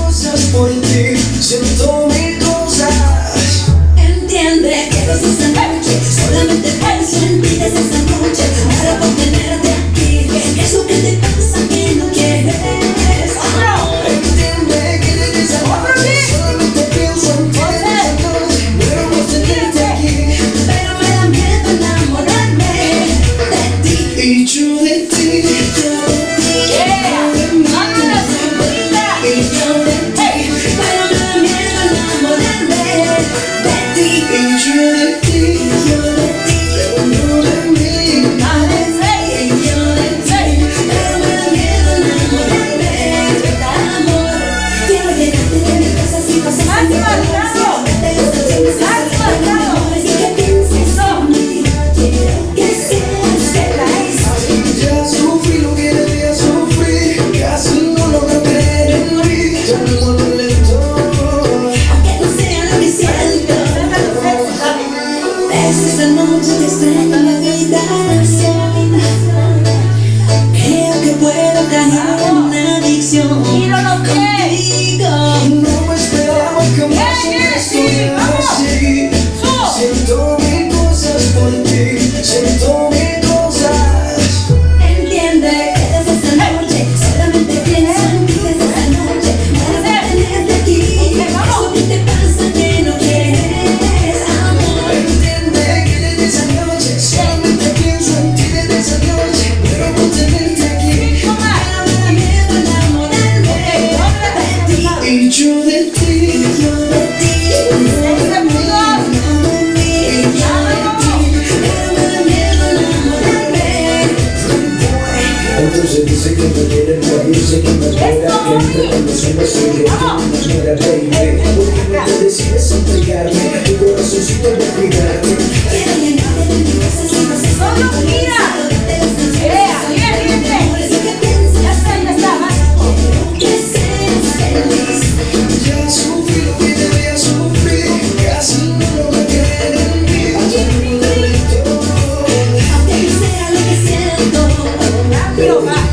cosas por ti, siento mil cosas. Entiende que desde esa noche solamente pienso en ti desde esa noche. Ahora por tenerte aquí, ¿qué es lo que te pasa que no quieres? Entiende que desde esa noche solamente pienso en ti desde esa noche. Muero por tenerte aquí, Pero me da miedo enamorarme de ti. y yo de ti. Esta noche te extraño la vida. Creo que puedo caer en una adicción contigo. No esperaba jamás que estuviera así. Siento mil cosas por ti, siento mil cosas. Entiende que desde esa noche solamente pienso en ti desde esa noche. Para tenerte aquí, ¿qué es lo que te pasa que no quieres, amor? Entiende que desde esa noche solamente pienso en ti desde esa noche. Pero por tenerte aquí, Pero me da miedo enamorarme de ti. y yo de ti. Yo de ti. Entonces dice que me quiere morirse, que me espera, que entre con los hombres soy yo, que no muera, baby. ¿Por qué no te decides entregarme tu corazoncito de cuidarte? Quiero llenarte de mis cosas y no sé ¡Solo mira! que seas feliz. Ya sufrí lo que debía sufrir, casi no logro creer en mí. Aunque no sea lo que siento.